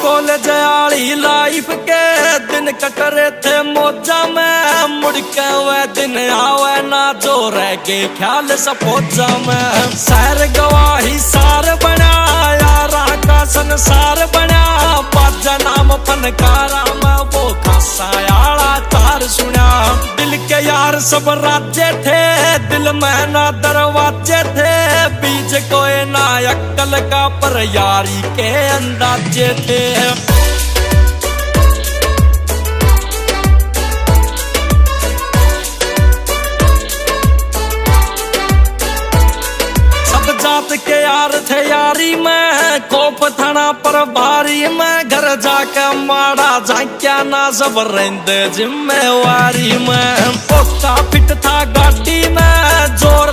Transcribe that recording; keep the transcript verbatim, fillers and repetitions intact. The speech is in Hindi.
कॉलेज आली लाइफ के दिन कट रहे थे मौजा में, मुड़ के वह दिन आवे ना जो रह गए ख्याल सपोजा में। शहर गवाही सार बना, यारा का संसार बना, बाजा नाम फनकारा में वो खासा यारा तार सुना। दिल के यार सब राज्य थे, दिल में ना दरवाजे थे, बीच कोई ना अक्कल का पर यारी के अंदाजे थे। सब जात के यार थे यारी में, कोप थाना पर भारी में, घर जाके मारा झांक्या ना सब रहते जिम्मेवारी में। पोता फिट था गाड़ी में, जोर